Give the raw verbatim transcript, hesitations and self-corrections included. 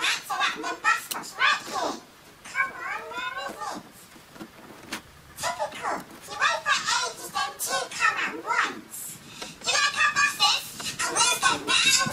that's all right, and the bus stop's right here. Come on, where is it? Typical. You wait for ages, then two come at once. You like our buses? And where's the now?